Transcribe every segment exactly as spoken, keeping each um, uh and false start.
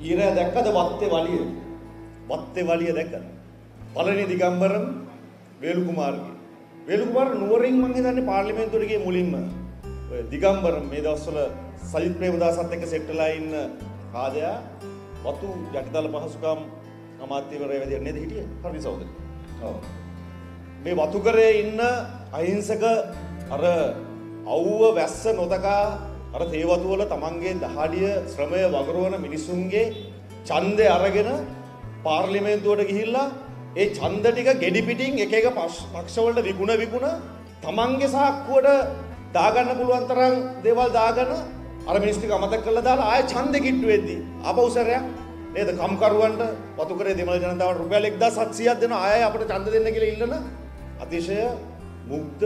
ඊරා දැක්කද වත්තේ වලිය? වත්තේ වලිය දැක්කද? පළවෙනි දිගම්බරම් වේලු කුමාරගේ. වේලු කුමාර නුවරින් මං හිතන්නේ පාර්ලිමේන්තුවට ගියේ මුලින්ම. ඔය දිගම්බරම් මේ දවස්වල සජිත් ප්‍රේමදාසත් එක්ක සෙට් වෙලා ඉන්න කාදයා වතු යටිතල පහසුකම් අමාත්‍යවරය විදියට නේද හිටියේ? හරි සහෝදරි. ඔව්. මේ වතුකරේ ඉන්න අහිංසක අර අවුව වැස්ස නොතකා අර තේවතු වල තමන්ගේ දහඩිය ශ්‍රමය වගරවන මිනිසුන්ගේ ඡන්දය අරගෙන පාර්ලිමේන්තුවට ගිහිල්ලා ඒ ඡන්ද ටික ගෙඩි පිටින් එක එක පක්ෂ වලට විකුණ විකුණ තමන්ගේ සාක්කුවට දාගන්න පුළුවන් තරම් දේවල් දාගෙන අර මිනිස් ටික අමතක කරලා දාලා ආයෙ ඡන්දෙ කිට්ටු වෙද්දි ආපෞසරයක් නේද කම්කරුවන්ට වතුකරේ දෙමළ ජනතාවට රුපියල් එක්දාස් හත්සියයක් දෙනවා ආයෙ අපිට ඡන්ද දෙන්න කියලා ඉල්ලන අතිශය මුග්ධ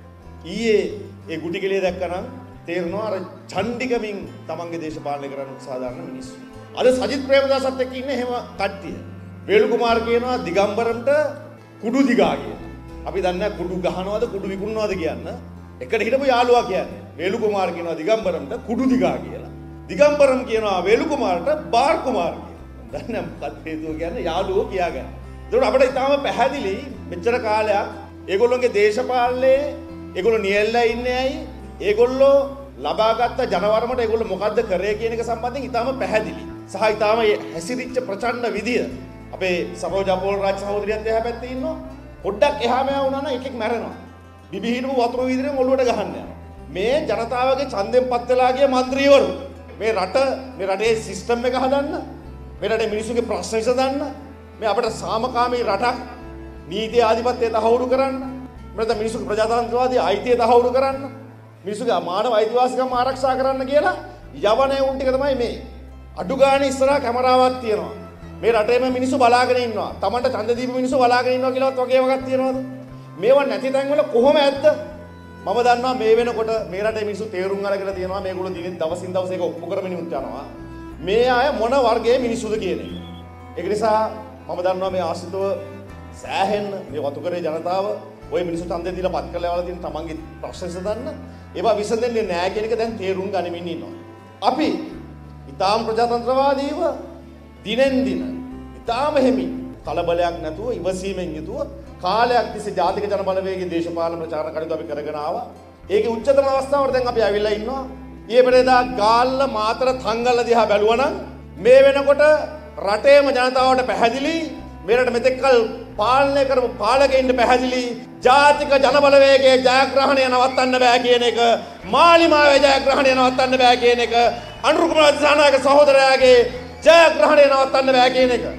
ඊයේ ඒ ගුටි කෙලිය දැක්කනම් තේරෙනවා අර ඡන්දිකමින් තමන්ගේ දේශපාලනය කරන්න උත්සාහ දරන මිනිස්සු. අද සජිත් ප්‍රේමදාසත් එක්ක ඉන්නේ එහෙම කට්ටිය. වේලු කුමාර කියනවා දිගම්බරම්ට කුඩු දිගා කියලා. අපි දන්නේ කුඩු ගහනවද කුඩු විකුණනවද කියන්න. එකට හිටපු යාළුවා කියන්නේ. වේලු කුමාර කියනවා දිගම්බරම්ට කුඩු දිගා කියලා. දිගම්බරම් කියනවා වේලු කුමාරට බාර් කුමාර කියලා. දන්නේ මොකක්ද හේතුව කියන්නේ යාළුවෝ කියාගන්න. ඒකට අපිට ඊටාම පැහැදිලි මෙච්චර කාලයක් ඒගොල්ලෝගේ දේශපාලනයේ ඒගොල්ලෝ නියැලලා ඉන්නේ ඇයි? ඒගොල්ලෝ ලබාගත් ජනවරමට ඒගොල්ලෝ මොකද්ද කරේ කියන එක සම්බන්ධයෙන් ඊටාම පැහැදිලි. සහ ඊටාම හැසිරිච්ච ප්‍රචණ්ඩ විදිය අපේ සරෝජා පොල්රාජ් සහෝදරියත් එහා පැත්තේ ඉන්නවා. පොඩ්ඩක් එහා මෙහා වුණා නම් එකෙක් මැරෙනවා. බිබිහිනු වතුර වීදිරෙන් ඔළුවට ගහන්න යනවා. මේ ජනතාවගේ ඡන්දෙන් පත් වෙලා ගිය മന്ത്രിවරු මේ රට මේ රටේ සිස්ටම් එක හදන්න මේ රටේ මිනිස්සුගේ ප්‍රශ්න විසඳන්න මේ අපිට සාමකාමී රටක් නීති ආධිපත්‍යය තහවුරු කරන්න නැත්නම් මිනිස්සුගේ ප්‍රජාතන්ත්‍රවාදී අයිතිය තහවුරු කරන්න මිනිස්සුගේ මානව අයිතිවාසිකම් ආරක්ෂා කරන්න කියලා යවනේ උන් ටික තමයි මේ අඩු ගානේ ඉස්සරහා කැමරාවක් තියෙනවා මේ රටේම මිනිස්සු බලාගෙන ඉන්නවා තමන්ට ඡන්ද දීපු මිනිස්සු බලාගෙන ඉන්නවා කියලාවත් වගේ වගක් තියෙනවද මේවා නැති තැන් වල කොහොම ඇද්ද මම දන්නවා මේ වෙනකොට මේ රටේ මිනිස්සු තේරුම් අරගෙන තියෙනවා මේගොල්ලෝ දිනෙන් දවසින් දවස එක ඔප්පු කරමින් යනවා මේ අය මොන වර්ගයේ මිනිස්සුද කියන එක ඒක නිසා මම දන්නවා මේ ආශ්‍රිතව සෑහෙන්න මේ වතුකරේ ජනතාව ඔය මිනිස්සු ඡන්දේ දීලා පත් කරලා යවලා තියෙන තමන්ගේ ප්‍රශ්න විසඳන්න ඒවා විසඳෙන්නේ නැහැ කියන එක දැන් තේරුම් ගනිමින් ඉන්නවා. අපි ඊටාම් ප්‍රජාතන්ත්‍රවාදීව දිනෙන් දින ඊටාම හිමි කලබලයක් නැතුව ඉවසීමෙන් යුතුව කාලයක් තිස්සේ ජාතික ජන බලවේගයේ දේශපාලන ප්‍රචාර කටයුතු අපි කරගෙන ආවා. ඒකේ උච්චතම අවස්ථාවට දැන් අපි ඇවිල්ලා ඉන්නවා. ඊයේ පෙරේදා ගාල්ල මාතර තංගල්ල දිහා බැලුවා නම් මේ වෙනකොට රටේම ජනතාවට පැහැදිලි මෙරට මෙතෙක්කල් පාලනය කරපු පාලකයින්ට පැහැදිලි ජාතික ජන බලවේගයේ ජයග්‍රහණය නවත්තන්න බෑ කියන එක මාලිමාවේ ජයග්‍රහණය නවත්තන්න බෑ කියන එක අනුර කුමාර දිසානායක සහෝදරයාගේ ජයග්‍රහණය නවත්තන්න බෑ කියන එක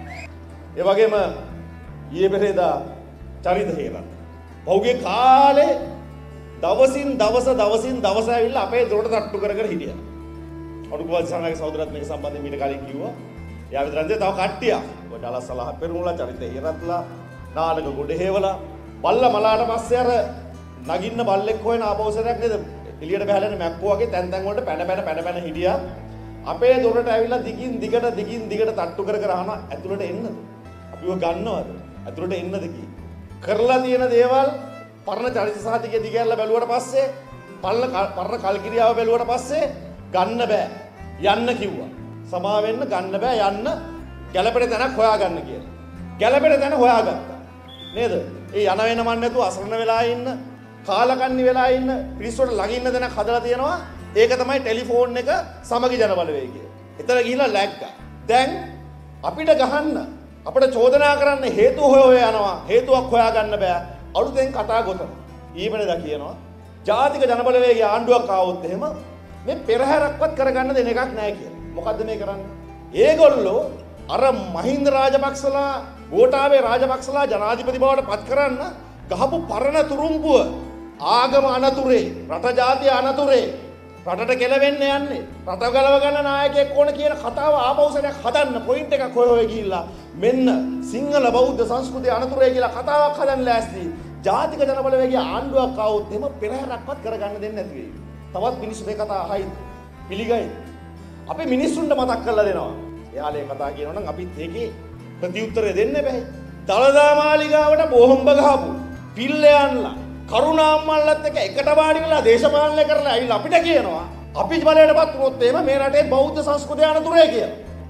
ඒ වගේම ඊයේ පෙරේදා චරිත හේරත් පහුගිය කාලේ දවසින් දවස දවසින් දවස ඇවිල්ලා අපේ දොරට තට්ටු කර කර හිටියා අනුර කුමාර දිසානායක සහෝදරත් මේක සම්බන්ධයෙන් මීට කලින් කිව්වා යා විතරක් තව කට්ටියක් ඔය ඩලස්සලා පෙරමුණලා චරිත හේරත්ලා නාලක ගොඩ හේවලා බල්ල මලාට පස්සේ අර නගින්න බල්ලෙක් හොයන ආපෞසරයක් නේද එළියට බහලා යන මැක්කෝ වගේ තැන් තැන් වලට පැන පැන පැන පැන හිටියා අපේ දොරට ඇවිල්ලා දිගින් දිගට දිගින් දිගට තට්ටු කර කර අහන ඇතුළට එන්නද අපිව ගන්නවද ඇතුළට එන්නද කි කරලා තියෙන දේවල් පරණ චරිත සාහිතිකයේ දිගැල්ලා බැලුවට පස්සේ පරණ පරණ කල්කිරියාව බැලුවට පස්සේ ගන්න බෑ යන්න කිව්වා සමා වෙන්න ගන්න බෑ යන්න ගැළපෙන තැනක් හොයාගන්න කියලා. ගැළපෙන තැන හොයාගත්තා. නේද? ඒ යන වෙන මන් නැතුව අසරණ වෙලා ඉන්න, කාලකන්ණි වෙලා ඉන්න, පිරිසොට ළඟ ඉන්න තැනක් හදලා තියෙනවා. ඒක තමයි ටෙලිෆෝන් එක සමගි ජන බලවේගය. එතන ගිහිල්ලා läග්ගා. දැන් අපිට ගහන්න, අපිට චෝදනා කරන්න හේතු හොය හොය යනවා. හේතුවක් හොයාගන්න බෑ. අලුතෙන් කතා ගොතන. ඊමණේදා කියනවා ජාතික ජන බලවේගය ආණ්ඩුවක් ආවොත් එහෙම මේ පෙරහැරක්වත් කරගන්න දෙන එකක් නැහැ කියලා. මොකද්ද මේ කරන්නේ? ඒගොල්ලෝ අර මහින්ද රාජපක්ෂලා ගෝඨාභය රාජපක්ෂලා ජනාධිපති බවට පත් කරන්න ගහපු පරණ තුරුම්පුව ආගම අනතුරේ රට ජාතිය අනතුරේ රටට කෙලවෙන්න යන්නේ රට ගලව ගන්න නායකයෙක් ඕන කියන කතාව ආපෞසරයක් හදන්න පොයින්ට් එකක් හොය හොය ගිහිල්ලා මෙන්න සිංහල බෞද්ධ සංස්කෘතිය අනතුරේ කියලා කතාවක් හදන්න ලෑස්ති ජාතික ජන බලවේගයේ ආණ්ඩුවක් ආවොත් එහෙම පෙරහැරක්වත් කරගන්න දෙන්නේ නැති වෙයි. තවත් මිනිස්සු මේ කතා අහයිද? පිළිගයිද? අපි මිනිස්සුන්ට මතක් කරලා දෙනවා. එයාලේ කතා කියනවා නම් අපිත් ඒකේ ප්‍රතිඋත්තරය දෙන්න බෑ. දළදා මාලිගාවට බෝම්බ ගහපු පිල්ලයන්ලා කරුණාම්මල්ලත් එක්ක එකට වාඩි වෙලා දේශපාලනය කරලා ඇවිල්ලා අපිට කියනවා අපි බලයටපත් වුණොත් එහෙම මේ රටේ බෞද්ධ සංස්කෘතිය අනතුරේ කියලා.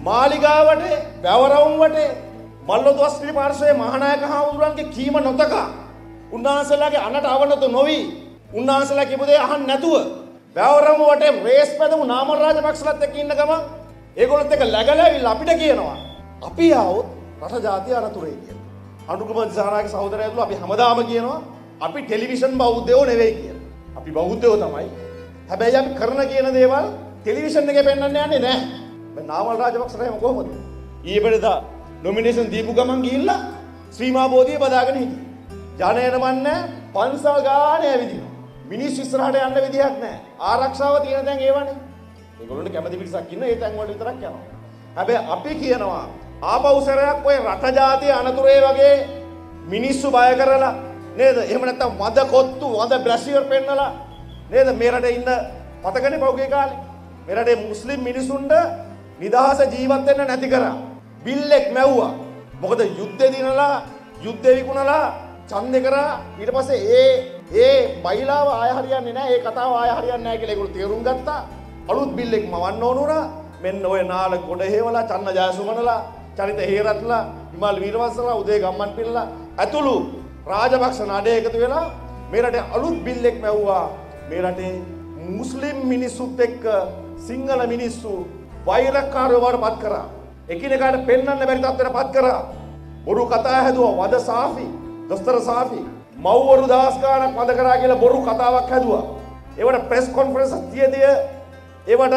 මාලිගාවට වැවරවුම් වටේ මල්ලොදු ශ්‍රී පාර්ශ්වයේ මහානායක හාමුදුරන්ගේ කීම නොතක උන්වහන්සේලාගේ අනට අවනත නොවි උන්වහන්සේලා කියපු දේ අහන්න නැතුව වැවරවුම් වටේ රේස් පැදමු නාමල් රාජපක්ෂලත් එක්ක ඉන්න ගමන් ඒගොල්ලොත් එක්ක läගලාවිලා අපිට කියනවා අපි ආවොත් රට ජාතිය අනතුරේ කියලා. අනුකුමාර දිසානායක සහෝදරයතුළු අපි හැමදාම කියනවා අපි ටෙලිවිෂන් බෞද්ධයෝ නෙවෙයි කියලා. අපි බෞද්ධයෝ තමයි. හැබැයි අපි කරන කියන දේවල් ටෙලිවිෂන් එකේ පෙන්වන්න යන්නේ නැහැ. මේ නාමල් රාජපක්ෂ රහම කොහොමද? ඊයේ පෙරදා නොමිනේෂන් දීපු ගමන් ගිහිල්ලා ශ්‍රීමා බෝධිය බදාගෙන හිටියා. ජනේන මන්නේ පන්සල් ගානේ ඇවිදිනවා. මිනිස්සු ඉස්සරහට යන්න විදියක් නැහැ. ආරක්ෂාව තියෙන තැන් ඒවනේ. ඒගොල්ලන්ට කැමති පිටසක් ඉන්න ඒ තැන් වල විතරක් යනවා. හැබැයි අපි කියනවා ආපහු සැරයක් ඔය රට ජාතිය අනතුරේ වගේ මිනිස්සු බය කරලා නේද? එහෙම නැත්නම් වද කොත්තු වද බ්‍රැෂියර් පෙන්නලා නේද මේ රටේ ඉන්න පතකනේ පෞගේ කාලේ. මේ රටේ මුස්ලිම් මිනිසුන්ට නිදහස ජීවත් වෙන්න නැති කරා. බිල්ලෙක් මැව්වා. මොකද යුද්ධේ දිනලා යුද්ධේ විකුණලා ඡන්දේ කරා ඊට පස්සේ ඒ ඒ බයිලාව ආය හරියන්නේ නැහැ. ඒ කතාව ආය හරියන්නේ නැහැ කියලා ඒගොල්ලෝ තේරුම් ගත්තා. අලුත් බිල්ලෙක් මවන්න ඕන උනා. මෙන්න ඔය නාල ගොඩ හේවලා චන්න ජයසුමනලා චරිත හේරත්ලා හිමාල් වීරවංශලා උදේ ගම්මන් පිල්ලා ඇතුළු රාජපක්ෂ නඩේ එකතු වෙලා මේ රටේ අලුත් බිල්ලෙක් මැව්වා. මේ රටේ මුස්ලිම් මිනිස්සුත් එක්ක සිංහල මිනිස්සු වෛරකාරයෝ වඩ පත් කරා. එකිනෙකාට පෙන්වන්න බැරි තත්ත්වයට පත් කරා. බොරු කතා හැදුවා. වද සාෆි, දොස්තර සාෆි මව්වරු දහස් ගාණක් වද කරා කියලා බොරු කතාවක් හැදුවා. ඒවට ප්‍රෙස් කොන්ෆරන්ස් තියදී ඒවට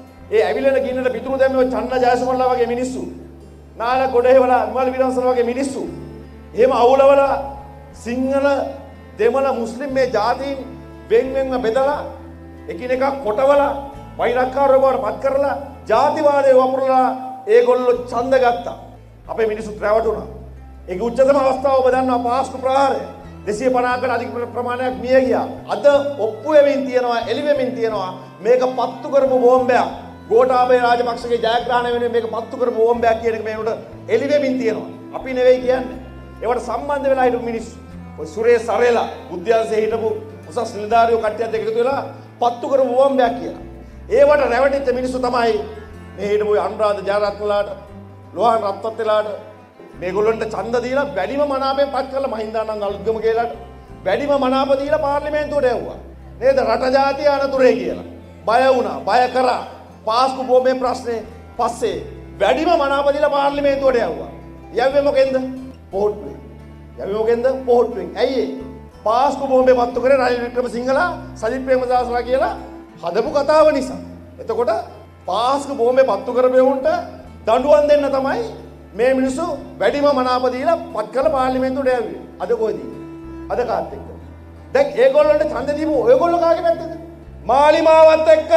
ඒ ඇවිලෙන ගින්නට පිටුරු දැම්මේ ඔය චන්න ජයසුමල්ලා වගේ මිනිස්සු. නාල ගොඩේවලා අනුමල් විරන්සලා වගේ මිනිස්සු. එහෙම අවුලවලා සිංහල දෙමළ මුස්ලිම් මේ ජාතීන් වෙන් වෙන්ව බෙදලා එකිනෙකා කොටවලා වෛරක්කාරයෝ බවට පත් කරලා ජාතිවාදය වපුරලා ඒගොල්ලෝ ඡන්ද ගත්තා. අපේ මිනිස්සුත් රැවටුණා. ඒක උච්චතම අවස්ථාව ඔබ දන්නවා පාස්කු ප්‍රහාරය. දෙසිය පනහකට අධික ප්‍රමාණයක් මිය ගියා. අද ඔප්පු වෙමින් තියෙනවා, එළි වෙමින් තියෙනවා. මේක පත්තු කරපු බෝම්බයක්. ගෝඨාභය රාජපක්ෂගේ ජයග්‍රහණය වෙනුවෙන් මේක පත්තු කරපු බෝම්බයක් කියන එක මේකට එළි වෙමින් තියෙනවා. අපි නෙවෙයි කියන්නේ. ඒවට සම්බන්ධ වෙලා හිටපු මිනිස්සු. ඔය සුරේ සරේලා බුද්ධ්‍යංශයේ හිටපු උසස් නිලධාරියෝ කට්ටියත් එක්ක එකතු වෙලා පත්තු කරපු බෝම්බයක් කියලා. ඒවට රැවටිච්ච මිනිස්සු තමයි මේ හිටපු අනුරාධ ජයරත්නලාට, ලෝහන් රත්නත්ලාට මේගොල්ලන්ට ඡන්ද දීලා වැඩිම මනාපයෙන් පත් කළ මහින්දානන්ද අලුත්ගම කියලාට වැඩිම මනාප දීලා පාර්ලිමේන්තුවට යවුවා. නේද? රට ජාතිය අනතුරේ කියලා. බය වුණා, බය කරා. පාස්කු බෝම්බේ ප්‍රශ්නේ පස්සේ වැඩිම මනාප දීලා පාර්ලිමේන්තුවට යවුවා. යව්වේ මොකෙන්ද? පොහොට්ටුවෙන්. යව්වේ මොකෙන්ද? පොහොට්ටුවෙන්. ඇයි ඒ? පාස්කු බෝම්බේ පත්තු කරේ රනිල් වික්‍රමසිංහලා, සජිත් ප්‍රේමදාසලා කියලා හදපු කතාව නිසා. එතකොට පාස්කු බෝම්බේ පත්තු කරපෙවුන්ට දඬුවම් දෙන්න තමයි මේ මිනිස්සු වැඩිම මනාප දීලා පත් කළ පාර්ලිමේන්තුවට යව්වේ. අද කොහෙද? අද කාත් එක්ක. දැන් ඒගොල්ලන්ට ඡන්ද දීපු ඔයගොල්ලෝ කාගේ පැත්තද? මාලිමාවත් එක්ක,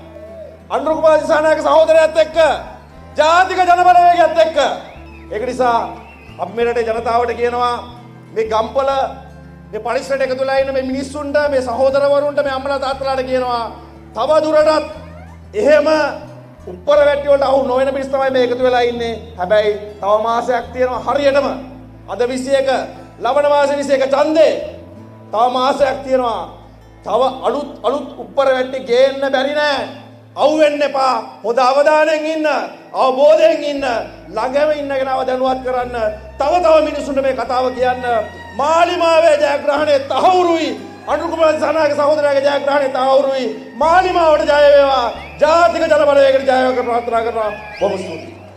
අනුර කුමාර දිසානායක සහෝදරයත් එක්ක, ජාතික ජනබලවේගයත් එක්ක. ඒක නිසා අපි මේ රටේ ජනතාවට කියනවා මේ ගම්පල මේ පරිසරයට එකතු වෙලා ඉන්න මේ මිනිස්සුන්ට, මේ සහෝදරවරුන්ට, මේ අම්මලා තාත්තලාට කියනවා තව දුරටත් එහෙම උප්පර වැටි වලට අහු නොවන පිරිස තමයි මේ එකතු වෙලා ඉන්නේ. හැබැයි තව මාසයක් තියෙනවා හරියටම. අද විසි එක ලබන මාසේ විසි එක ඡන්දේ. තව මාසයක් තියෙනවා. තව අලුත් අලුත් උප්පර වැටි ගේන්න බැරි නෑ. අවු වෙන්න එපා. හොඳ අවධානයෙන් ඉන්න, අවබෝධයෙන් ඉන්න, ළඟම ඉන්න කෙනාව දැනුවත් කරන්න, තව තව මිනිසුන්ට මේ කතාව කියන්න. මාලිමාවේ ජයග්‍රහණය තහවුරුයි. අනුර කුමාර දිසානායක සහෝදරයාගේ ජයග්‍රහණය තහවුරුයි. මාලිමාවට ජය වේවා. ජාතික ජන බලවේගයට ජය වේවා කියලා ප්‍රාර්ථනා කරනවා. බොහොම ස්තුතියි.